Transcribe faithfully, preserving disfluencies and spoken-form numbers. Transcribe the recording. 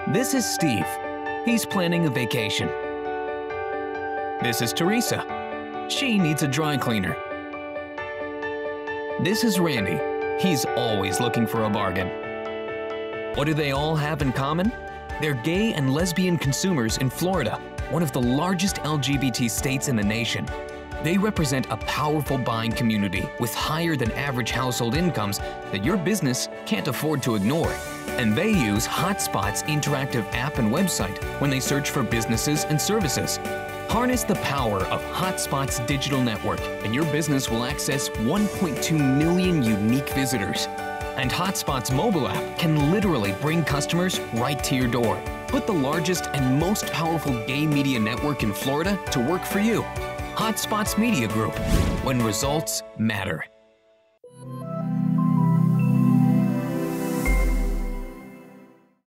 This is Steve. He's planning a vacation. This is Teresa. She needs a dry cleaner. This is Randy. He's always looking for a bargain. What do they all have in common? They're gay and lesbian consumers in Florida, one of the largest L G B T states in the nation. They represent a powerful buying community with higher than average household incomes that your business can't afford to ignore. And they use Hotspot's interactive app and website when they search for businesses and services. Harness the power of Hotspot's digital network and your business will access one point two million unique visitors. And Hotspot's mobile app can literally bring customers right to your door. Put the largest and most powerful gay media network in Florida to work for you. Hotspot's Media Group, when results matter.